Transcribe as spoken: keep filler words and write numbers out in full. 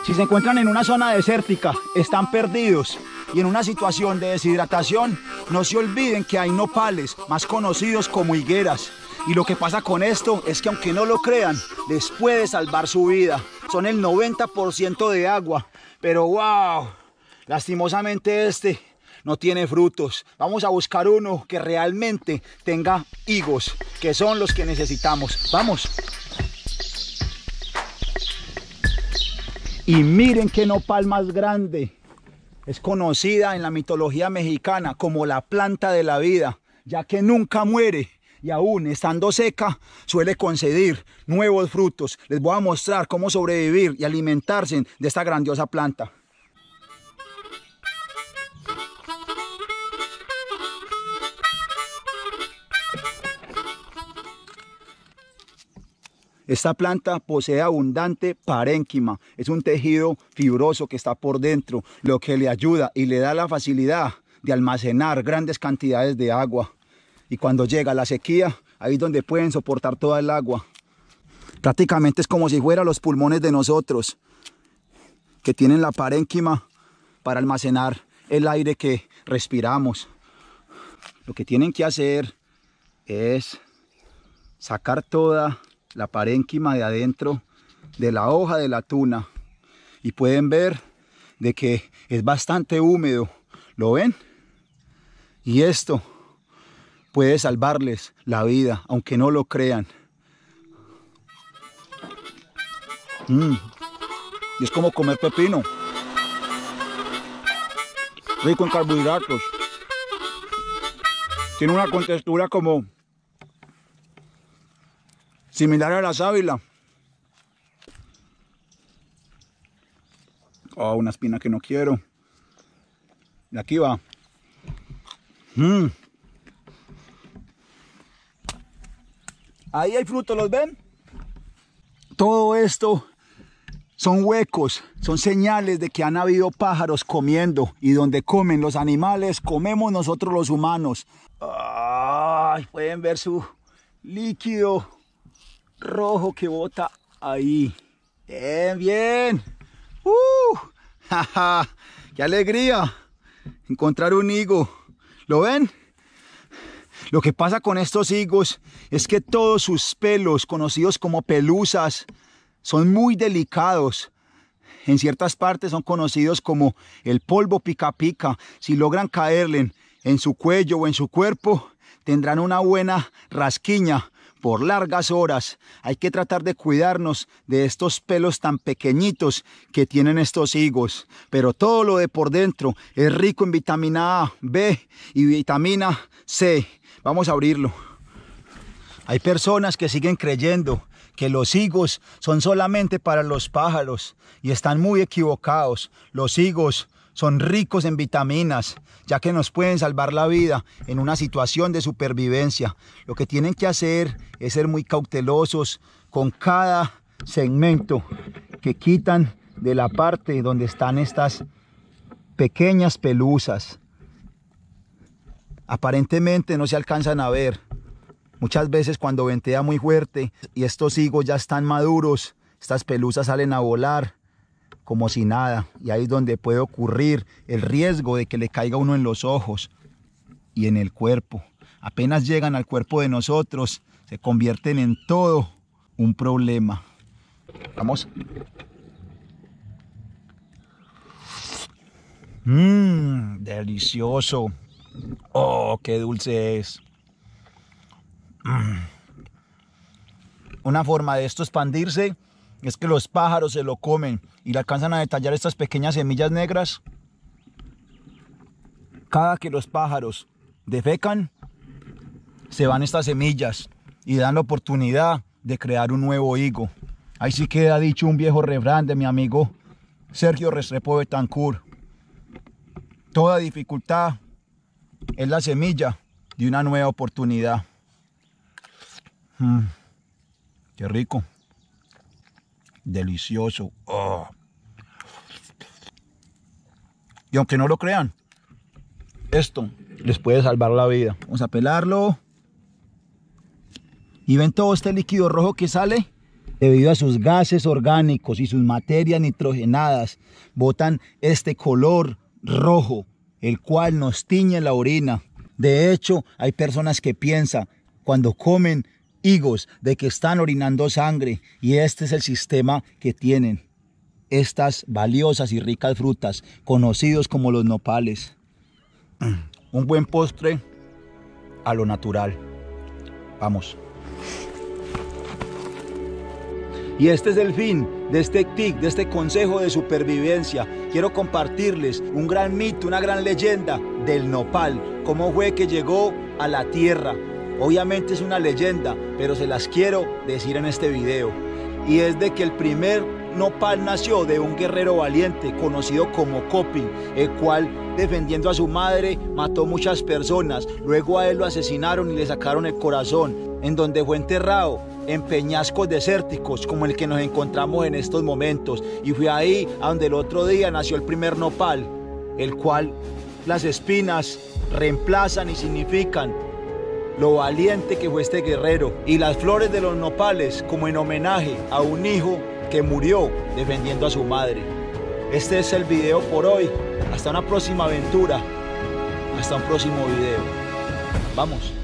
Si se encuentran en una zona desértica, están perdidos y en una situación de deshidratación, no se olviden que hay nopales, más conocidos como higueras. Y lo que pasa con esto es que, aunque no lo crean, les puede salvar su vida. Son el noventa por ciento de agua, pero wow, lastimosamente este no tiene frutos. Vamos a buscar uno que realmente tenga higos, que son los que necesitamos. Vamos. Y miren qué nopal más grande. Es conocida en la mitología mexicana como la planta de la vida, ya que nunca muere y aún estando seca suele conceder nuevos frutos. Les voy a mostrar cómo sobrevivir y alimentarse de esta grandiosa planta. Esta planta posee abundante parénquima, es un tejido fibroso que está por dentro, lo que le ayuda y le da la facilidad de almacenar grandes cantidades de agua. Y cuando llega la sequía, ahí es donde pueden soportar toda el agua. Prácticamente es como si fueran los pulmones de nosotros, que tienen la parénquima para almacenar el aire que respiramos. Lo que tienen que hacer es sacar toda la parénquima de adentro de la hoja de la tuna y pueden ver de que es bastante húmedo. ¿Lo ven? Y esto puede salvarles la vida, aunque no lo crean. Mm. Y es como comer pepino, rico en carbohidratos. Tiene una contextura como similar a la sábila. Oh, una espina que no quiero. Y aquí va. Mm. Ahí hay frutos, ¿los ven? Todo esto son huecos, son señales de que han habido pájaros comiendo, y donde comen los animales, comemos nosotros los humanos. Ay, pueden ver su líquido rojo que bota ahí. Bien, bien. ¡Uh! ¡Ja, ja! ¡Qué alegría encontrar un higo! ¿Lo ven? Lo que pasa con estos higos es que todos sus pelos, conocidos como pelusas, son muy delicados. En ciertas partes son conocidos como el polvo pica pica. Si logran caerle en su cuello o en su cuerpo, tendrán una buena rasquiña por largas horas. Hay que tratar de cuidarnos de estos pelos tan pequeñitos que tienen estos higos. Pero todo lo de por dentro es rico en vitamina A, B y vitamina C. Vamos a abrirlo. Hay personas que siguen creyendo que los higos son solamente para los pájaros y están muy equivocados. Los higos son ricos en vitaminas, ya que nos pueden salvar la vida en una situación de supervivencia. Lo que tienen que hacer es ser muy cautelosos con cada segmento que quitan de la parte donde están estas pequeñas pelusas. Aparentemente no se alcanzan a ver. Muchas veces cuando ventea muy fuerte y estos higos ya están maduros, estas pelusas salen a volar como si nada, y ahí es donde puede ocurrir el riesgo de que le caiga uno en los ojos y en el cuerpo. Apenas llegan al cuerpo de nosotros, se convierten en todo un problema. Vamos. Mmm, delicioso. Oh, qué dulce es. Mm. Una forma de esto expandirse es que los pájaros se lo comen y le alcanzan a detallar estas pequeñas semillas negras. Cada que los pájaros defecan, se van estas semillas y dan la oportunidad de crear un nuevo higo. Ahí sí queda dicho un viejo refrán de mi amigo Sergio Restrepo Betancourt: toda dificultad es la semilla de una nueva oportunidad. Mm, qué rico. Delicioso. Oh. Y aunque no lo crean, esto les puede salvar la vida. Vamos a pelarlo. Y ven todo este líquido rojo que sale. Debido a sus gases orgánicos y sus materias nitrogenadas, botan este color rojo, el cual nos tiñe la orina. De hecho, hay personas que piensan cuando comen higos de que están orinando sangre, y este es el sistema que tienen estas valiosas y ricas frutas, conocidos como los nopales. Un buen postre a lo natural. Vamos. Y este es el fin de este T I C, de este consejo de supervivencia. Quiero compartirles un gran mito, una gran leyenda del nopal. Cómo fue que llegó a la tierra. Obviamente es una leyenda, pero se las quiero decir en este video. Y es de que el primer nopal nació de un guerrero valiente conocido como Copin, el cual, defendiendo a su madre, mató muchas personas. Luego a él lo asesinaron y le sacaron el corazón, en donde fue enterrado en peñascos desérticos como el que nos encontramos en estos momentos. Y fue ahí a donde el otro día nació el primer nopal, el cual las espinas reemplazan y significan lo valiente que fue este guerrero, y las flores de los nopales como en homenaje a un hijo que murió defendiendo a su madre. Este es el video por hoy. Hasta una próxima aventura. Hasta un próximo video. Vamos.